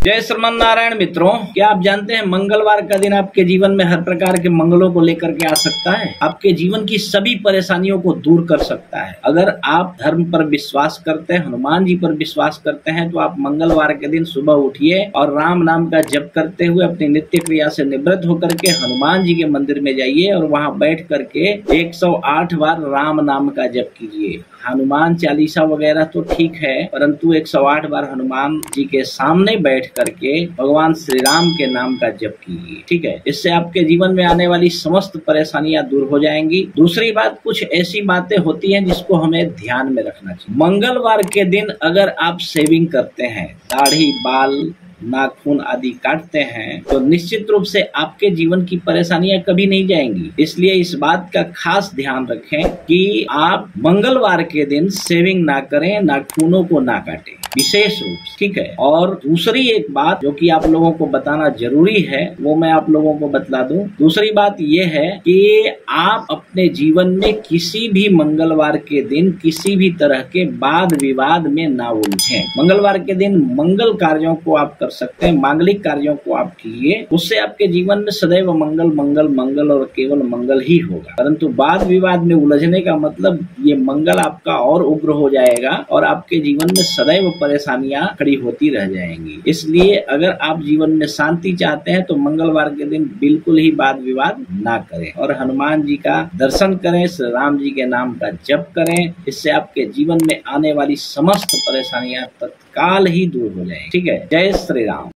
जय श्रीमन नारायण मित्रों, क्या आप जानते हैं मंगलवार का दिन आपके जीवन में हर प्रकार के मंगलों को लेकर के आ सकता है। आपके जीवन की सभी परेशानियों को दूर कर सकता है। अगर आप धर्म पर विश्वास करते हैं, हनुमान जी पर विश्वास करते हैं, तो आप मंगलवार के दिन सुबह उठिए और राम नाम का जप करते हुए अपनी नित्य क्रिया से निवृत्त होकर के हनुमान जी के मंदिर में जाइए और वहां बैठ करके 108 बार राम नाम का जप कीजिए। हनुमान चालीसा वगैरह तो ठीक है, परंतु 108 बार हनुमान जी के सामने बैठ करके भगवान श्री राम के नाम का जप कीजिए। ठीक है, इससे आपके जीवन में आने वाली समस्त परेशानियां दूर हो जाएंगी। दूसरी बात, कुछ ऐसी बातें होती हैं जिसको हमें ध्यान में रखना चाहिए। मंगलवार के दिन अगर आप शेविंग करते हैं, दाढ़ी, बाल, नाखून आदि काटते हैं, तो निश्चित रूप से आपके जीवन की परेशानियां कभी नहीं जाएंगी। इसलिए इस बात का खास ध्यान रखें कि आप मंगलवार के दिन शेविंग ना करें, नाखूनों को ना काटें विशेष रूप से। ठीक है, और दूसरी एक बात जो कि आप लोगों को बताना जरूरी है, वो मैं आप लोगों को बतला दूं। दूसरी बात ये है कि आप अपने जीवन में किसी भी मंगलवार के दिन किसी भी तरह के वाद विवाद में ना उलझें। मंगलवार के दिन मंगल कार्यों को आप कर सकते हैं, मांगलिक कार्यों को आप कीजिए, उससे आपके जीवन में सदैव मंगल मंगल मंगल और केवल मंगल ही होगा। परंतु वाद विवाद में उलझने का मतलब ये मंगल आपका और उग्र हो जाएगा और आपके जीवन में सदैव परेशानियां खड़ी होती रह जाएंगी। इसलिए अगर आप जीवन में शांति चाहते हैं तो मंगलवार के दिन बिल्कुल ही वाद विवाद ना करें और हनुमान जी का दर्शन करें, श्री राम जी के नाम का जप करें। इससे आपके जीवन में आने वाली समस्त परेशानियां तत्काल ही दूर हो जाएंगी। ठीक है, जय श्री राम।